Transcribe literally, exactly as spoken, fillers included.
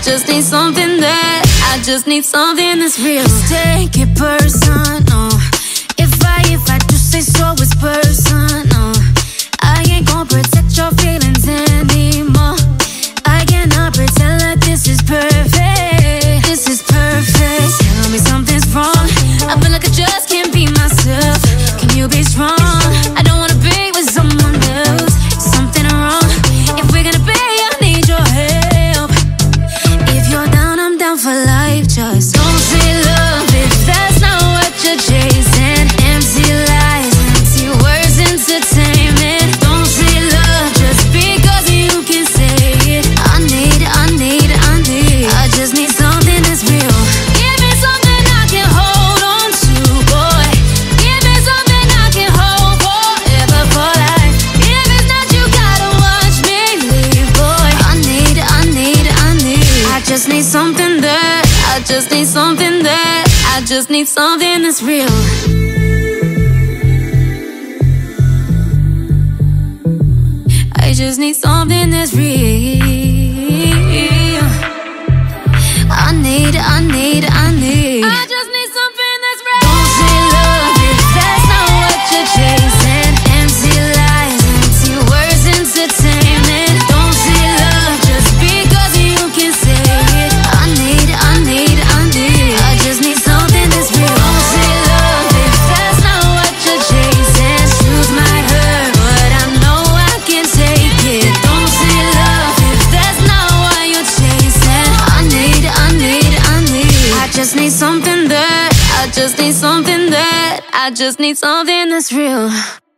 just need something that, I just need something that's real. Take it personal. If I, if I do say so, it's personal. I ain't gon' protect your feelings anymore. I cannot pretend like this is perfect. This is perfect. Tell me something's wrong. I feel like I just can't be myself. Can you be strong? I don't wanna be with someone else. Something wrong. If we're gonna be, I need your help. If you're down, I'm down for life. Just don't say love if that's not what you're chasing. Empty lies, empty words, entertainment. Don't say love just because you can say it. I need, I need, I need, I just need something that's real. Give me something I can hold on to, boy. Give me something I can hold forever for life. If it's not, you gotta watch me leave, boy. I need, I need, I need, I just need something that, I just need something that, I just need something that's real. I just need something that's real. I need, I need, I need, I just need something that's real. Don't say love if that's not what you're chasing. Empty lies, empty words, entertainment. Don't say love just because you can say it. I need, I need, I need, I just need something that's real. Don't say love if that's not what you're chasing. Truth might hurt, but I know I can take it. Don't say love if that's not what you're chasing. I need, I need, I need, I just need something that, I just need something that, I just need something that's real.